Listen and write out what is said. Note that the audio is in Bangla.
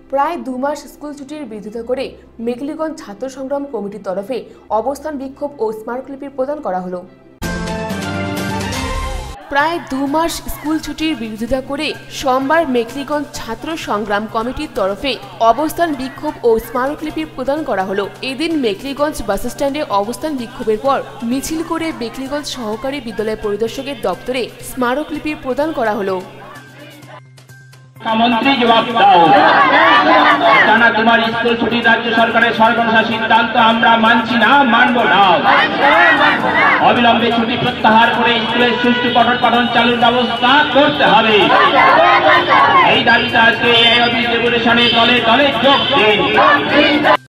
প্রায় 2 মাস স্কুল ছুটির বিরোধিতা করে মেঘলিগঞ্জ ছাত্র সংগ্রাম কমিটির তরফে অবস্থান বিক্ষোভ ও স্মারকলিপি প্রদান করা হলো। প্রায় 2 মাস স্কুল ছুটির বিরোধিতা করে সোমবার মেঘলিগঞ্জ ছাত্র সংগ্রাম কমিটির তরফে অবস্থান বিক্ষোভ ও স্মারকলিপি প্রদান করা হলো। এদিন মেঘলিগঞ্জ বাস স্ট্যান্ডে অবস্থান বিক্ষোভের পর মিছিল করে মেঘলিগঞ্জ সহকারী বিদ্যালয় পরিদর্শকের দপ্তরে স্মারকলিপি প্রদান করা হলো। মন্ত্রী জবাব দাও, টানা তোমার স্কুল ছুটি রাজ্য সরকারের সর্বনাশা সিদ্ধান্ত আমরা মানছি না, মানব না। অবিলম্বে ছুটি প্রত্যাহার করে স্কুলের সুষ্ঠু পঠন পাঠন চালুর ব্যবস্থা করতে হবে। এই দাবিতে আজকে এই অফিস ডেপুটেশনে দলে দলে যোগ দিন।